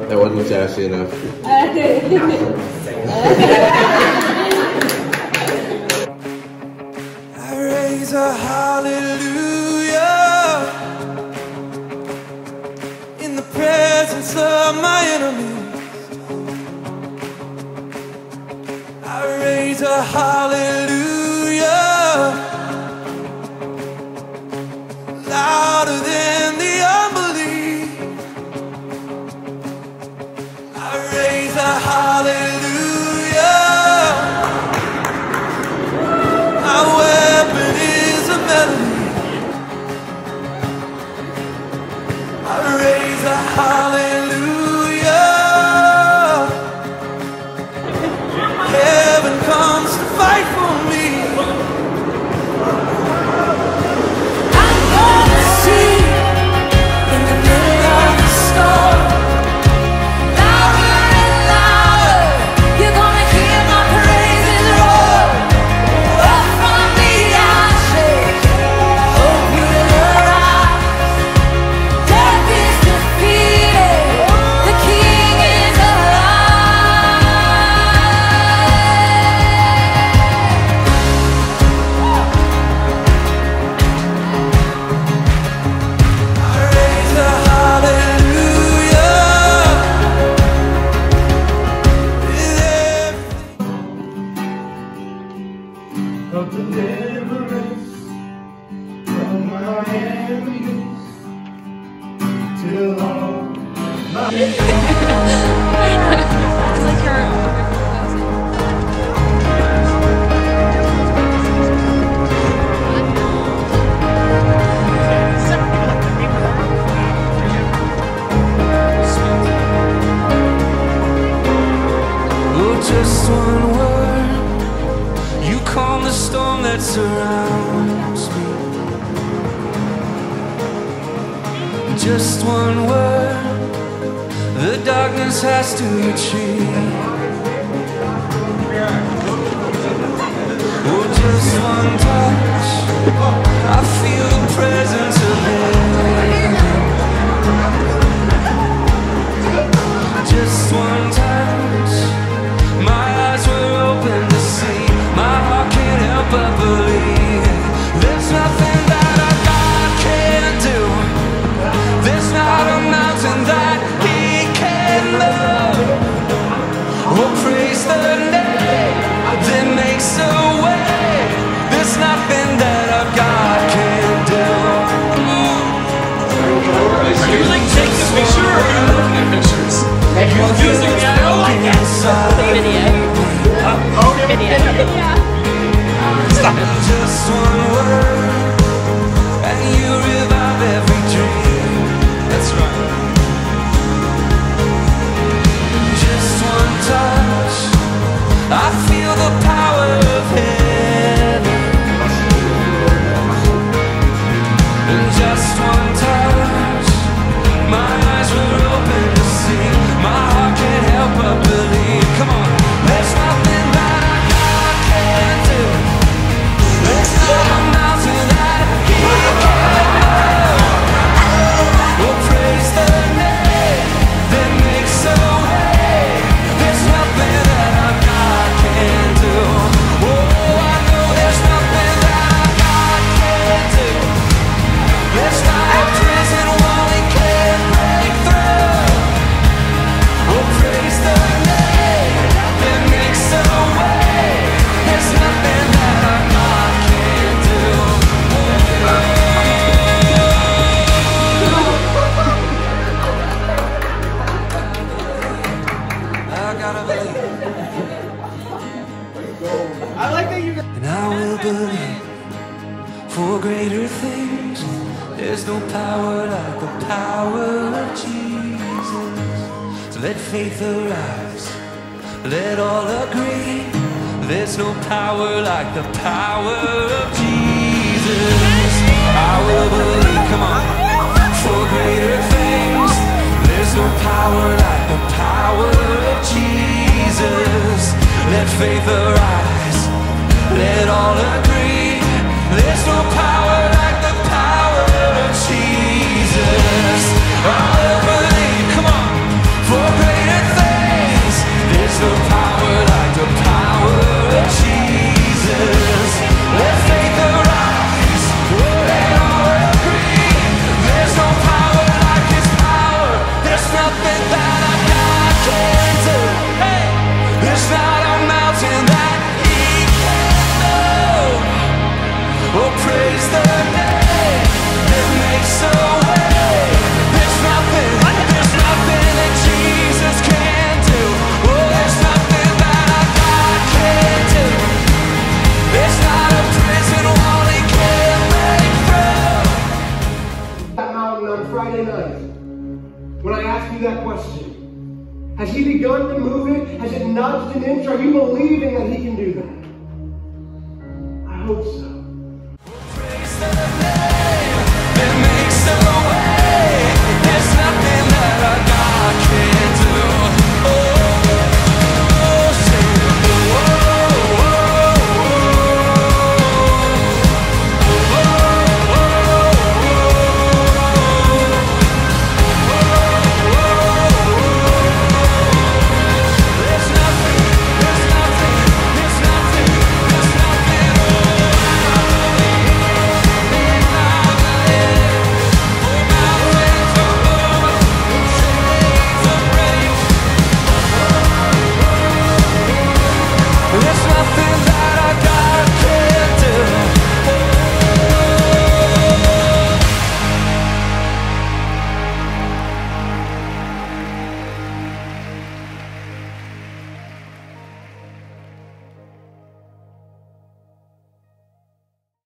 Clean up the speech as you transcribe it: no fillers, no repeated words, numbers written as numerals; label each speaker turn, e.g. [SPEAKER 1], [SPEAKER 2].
[SPEAKER 1] That wasn't sassy enough.
[SPEAKER 2] I raise a hallelujah in the presence of my enemies. I raise a hallelujah louder than the unbelief. I raise a hallelujah. My weapon is a melody. I raise a hallelujah. Heaven comes to fight for me. I'm gonna see in the middle of the storm. Louder and louder, you're gonna hear my praises roar. Up from the ashes, hope will arise. Death is defeated, the King is alive. I raise a hallelujah with everything.
[SPEAKER 3] Of deliverance from my enemies till all my
[SPEAKER 2] Oh, just one word, you calm the storm that surrounds me. Just one word, the darkness has to retreat. Oh, just one touch, I feel the presence of heaven. Just one touch, my eyes were open to see. My heart can't help but believe. There's nothing that our God can't do. There's not a mountain that He can't move. Oh, praise the name that makes a way. There's nothing that our God can't do.
[SPEAKER 4] Are you like taking a picture or are you looking at pictures? Confusing me, I don't like that.
[SPEAKER 2] Stop it. Just one word, and you revive every dream. That's right. Just one touch, I feel the power of heaven. And just one touch, my eyes were open to see. My heart can't help but believe. Come on, there's nothing that our God can't do. There's not a mountain that He can't move. Oh, praise the name that makes a way. There's nothing that our God can't do. Oh, I know there's nothing that our God can't do. There's not a prison wall He can't break through. Oh, praise the name that makes a way. There's nothing that our God can't do. I gotta believe.
[SPEAKER 3] I like that you
[SPEAKER 2] And I will believe for greater things. There's no power like the power of Jesus. So let faith arise, let all agree. There's no power like the power of Jesus. I will believe, come on, for greater things. There's no power like the power of Jesus. Let faith arise, let all agree. There's no power like the power of Jesus. I will believe, come on, for
[SPEAKER 3] question. Has he begun to move it? Has it nudged an inch? Are you believing that he can do that? I hope so.